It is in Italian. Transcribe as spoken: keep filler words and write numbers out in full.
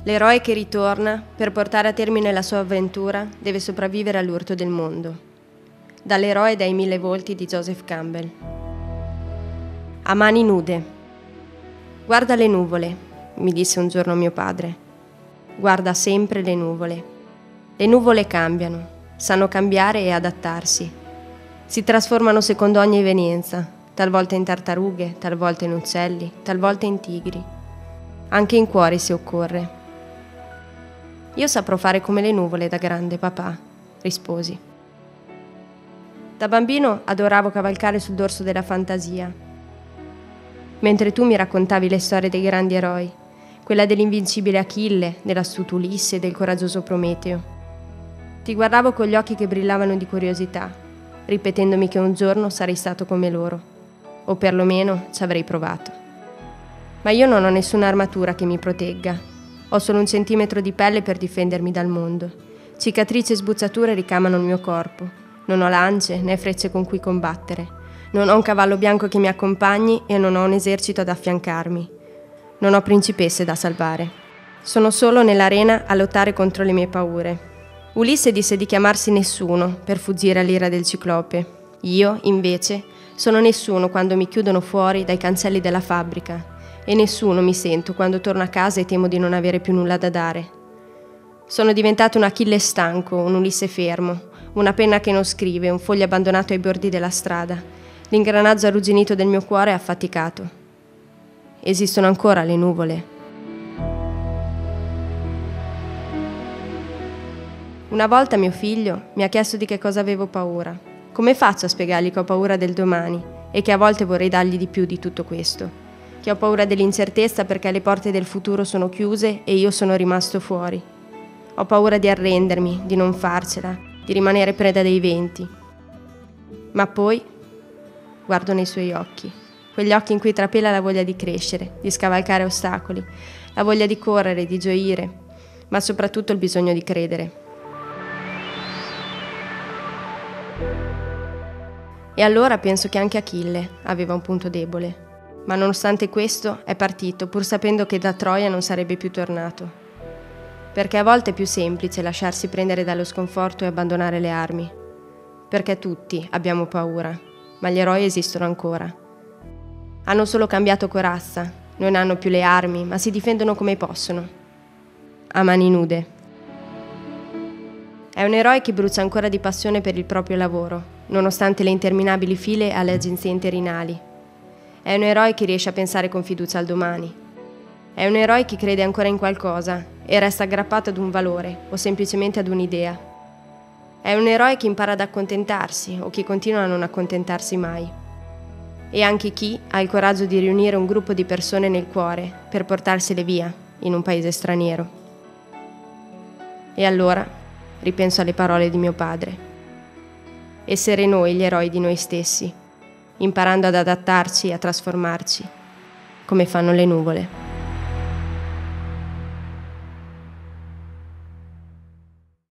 L'eroe che ritorna per portare a termine la sua avventura deve sopravvivere all'urto del mondo. Dall'eroe dai mille volti di Joseph Campbell. A mani nude. Guarda le nuvole, mi disse un giorno mio padre. Guarda sempre le nuvole. Le nuvole cambiano, sanno cambiare e adattarsi. Si trasformano secondo ogni evenienza, talvolta in tartarughe, talvolta in uccelli, talvolta in tigri. Anche in cuori se occorre. Io saprò fare come le nuvole da grande, papà, risposi. Da bambino adoravo cavalcare sul dorso della fantasia, mentre tu mi raccontavi le storie dei grandi eroi, quella dell'invincibile Achille, dell'astuto Ulisse e del coraggioso Prometeo. Ti guardavo con gli occhi che brillavano di curiosità, ripetendomi che un giorno sarei stato come loro, o perlomeno ci avrei provato. Ma io non ho nessuna armatura che mi protegga. Ho solo un centimetro di pelle per difendermi dal mondo. Cicatrici e sbuzzature ricamano il mio corpo. Non ho lance né frecce con cui combattere. Non ho un cavallo bianco che mi accompagni e non ho un esercito ad affiancarmi. Non ho principesse da salvare. Sono solo nell'arena a lottare contro le mie paure. Ulisse disse di chiamarsi Nessuno per fuggire all'ira del ciclope. Io, invece, sono nessuno quando mi chiudono fuori dai cancelli della fabbrica. E nessuno mi sento quando torno a casa e temo di non avere più nulla da dare. Sono diventato un Achille stanco, un Ulisse fermo, una penna che non scrive, un foglio abbandonato ai bordi della strada. L'ingranaggio arrugginito del mio cuore è affaticato. Esistono ancora le nuvole. Una volta mio figlio mi ha chiesto di che cosa avevo paura. Come faccio a spiegargli che ho paura del domani e che a volte vorrei dargli di più di tutto questo? Che ho paura dell'incertezza perché le porte del futuro sono chiuse e io sono rimasto fuori. Ho paura di arrendermi, di non farcela, di rimanere preda dei venti. Ma poi guardo nei suoi occhi, quegli occhi in cui trapela la voglia di crescere, di scavalcare ostacoli, la voglia di correre, di gioire, ma soprattutto il bisogno di credere. E allora penso che anche Achille aveva un punto debole. Ma nonostante questo è partito, pur sapendo che da Troia non sarebbe più tornato. Perché a volte è più semplice lasciarsi prendere dallo sconforto e abbandonare le armi. Perché tutti abbiamo paura, ma gli eroi esistono ancora. Hanno solo cambiato corazza, non hanno più le armi, ma si difendono come possono. A mani nude. È un eroe che brucia ancora di passione per il proprio lavoro, nonostante le interminabili file alle agenzie interinali. È un eroe che riesce a pensare con fiducia al domani. È un eroe che crede ancora in qualcosa e resta aggrappato ad un valore o semplicemente ad un'idea. È un eroe che impara ad accontentarsi o che continua a non accontentarsi mai. E anche chi ha il coraggio di riunire un gruppo di persone nel cuore per portarsele via in un paese straniero. E allora ripenso alle parole di mio padre. Essere noi gli eroi di noi stessi, imparando ad adattarci e a trasformarci, come fanno le nuvole.